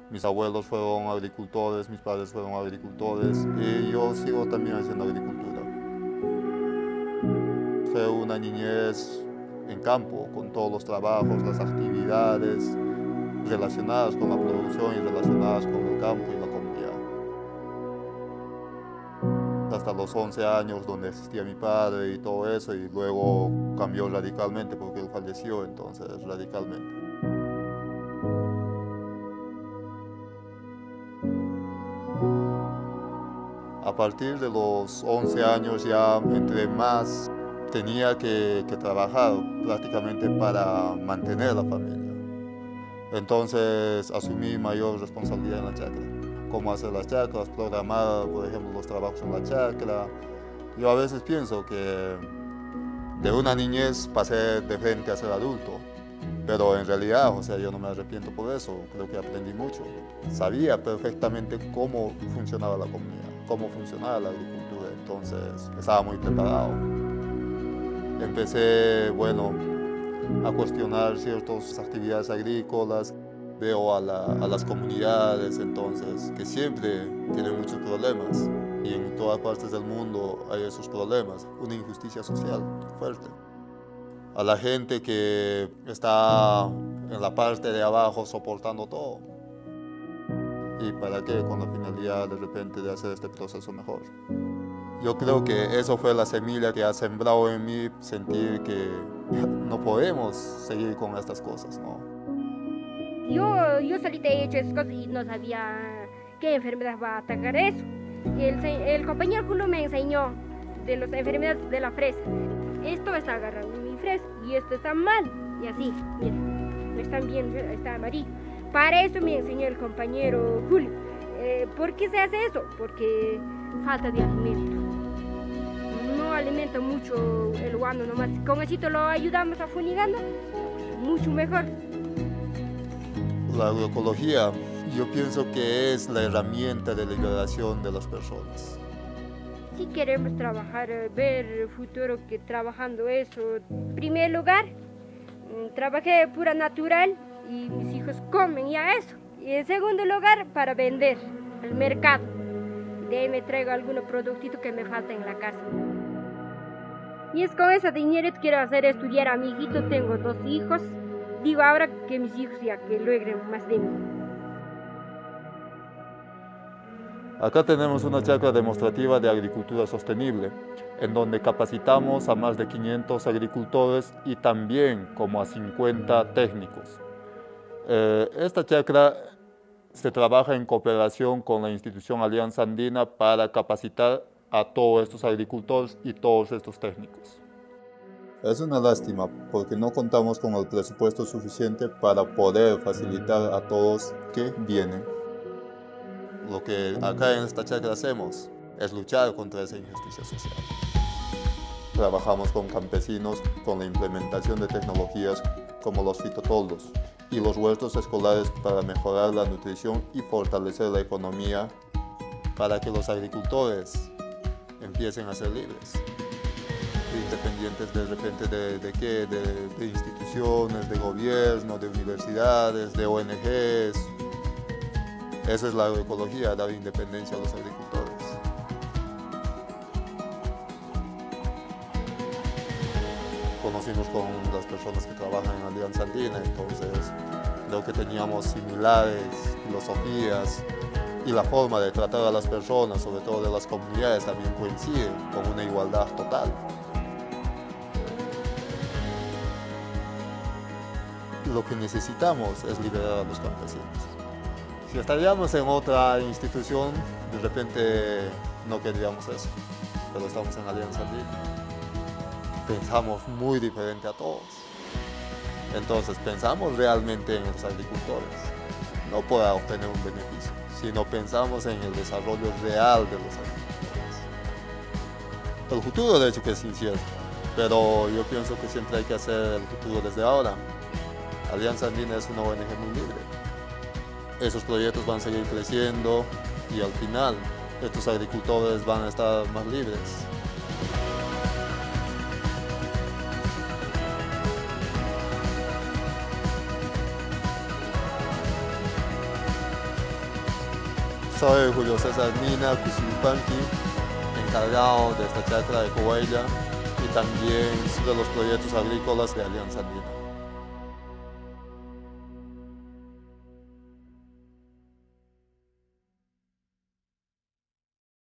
Mis abuelos fueron agricultores, mis padres fueron agricultores y yo sigo también haciendo agricultura. Fue una niñez en campo, con todos los trabajos, las actividades relacionadas con la producción y relacionadas con el campo y la comunidad. Hasta los 11 años donde existía mi padre y todo eso, y luego cambió radicalmente porque él falleció, entonces radicalmente. A partir de los 11 años ya entre más tenía que trabajar prácticamente para mantener la familia. Entonces asumí mayor responsabilidad en la chacra. Cómo hacer las chacras, programar, por ejemplo, los trabajos en la chacra. Yo a veces pienso que de una niñez pasé de frente a ser adulto, pero en realidad, o sea, yo no me arrepiento por eso, creo que aprendí mucho. Sabía perfectamente cómo funcionaba la comunidad, cómo funcionaba la agricultura, entonces estaba muy preparado. Empecé, bueno, a cuestionar ciertas actividades agrícolas, veo a las comunidades, entonces, que siempre tienen muchos problemas. Y en todas partes del mundo hay esos problemas, una injusticia social fuerte. A la gente que está en la parte de abajo soportando todo. ¿Y para qué? Con la finalidad de repente de hacer este proceso mejor. Yo creo que eso fue la semilla que ha sembrado en mí sentir que no podemos seguir con estas cosas, ¿no? Yo solita he hecho esas cosas y no sabía qué enfermedad va a atacar eso. El compañero Julio me enseñó de las enfermedades de la fresa. Esto está agarrando mi fresa y esto está mal. Y así, miren, me están viendo, está amarillo. Para eso me enseñó el compañero Julio. ¿Por qué se hace eso? Porque falta de alimento. No alimenta mucho el guano nomás. Con eso lo ayudamos a funigando, mucho mejor. La agroecología, yo pienso que es la herramienta de liberación de las personas. Si queremos trabajar, ver el futuro que trabajando eso, en primer lugar, trabajé pura natural y mis hijos comen ya eso. Y en segundo lugar, para vender al mercado. De ahí me traigo algunos productitos que me faltan en la casa. Y es con esa dinero que quiero hacer estudiar a mi hijito, tengo 2 hijos. Digo ahora que mis hijos ya que logren más de mí. Acá tenemos una chacra demostrativa de agricultura sostenible, en donde capacitamos a más de 500 agricultores y también como a 50 técnicos. Esta chacra se trabaja en cooperación con la institución Alianza Andina para capacitar a todos estos agricultores y todos estos técnicos. Es una lástima porque no contamos con el presupuesto suficiente para poder facilitar a todos que vienen. Lo que acá en esta chacra hacemos es luchar contra esa injusticia social. Trabajamos con campesinos con la implementación de tecnologías como los fitotoldos y los huertos escolares para mejorar la nutrición y fortalecer la economía para que los agricultores empiecen a ser libres, independientes de repente de instituciones, de gobierno, de universidades, de ONGs. Esa es la agroecología, dar independencia a los agricultores. Conocimos con las personas que trabajan en Alianza Andina, entonces creo que teníamos similares filosofías y la forma de tratar a las personas, sobre todo de las comunidades, también coincide con una igualdad total. Lo que necesitamos es liberar a los campesinos. Si estaríamos en otra institución, de repente no queríamos eso, pero estamos en Alianza Andina. Pensamos muy diferente a todos. Entonces pensamos realmente en los agricultores, no para obtener un beneficio, sino pensamos en el desarrollo real de los agricultores. El futuro de hecho que es incierto, pero yo pienso que siempre hay que hacer el futuro desde ahora. Alianza Andina es una ONG muy libre. Esos proyectos van a seguir creciendo y al final estos agricultores van a estar más libres. Soy Julio César Mina Cusilpanqui, encargado de esta chacra de Coahuila y también de los proyectos agrícolas de Alianza Andina.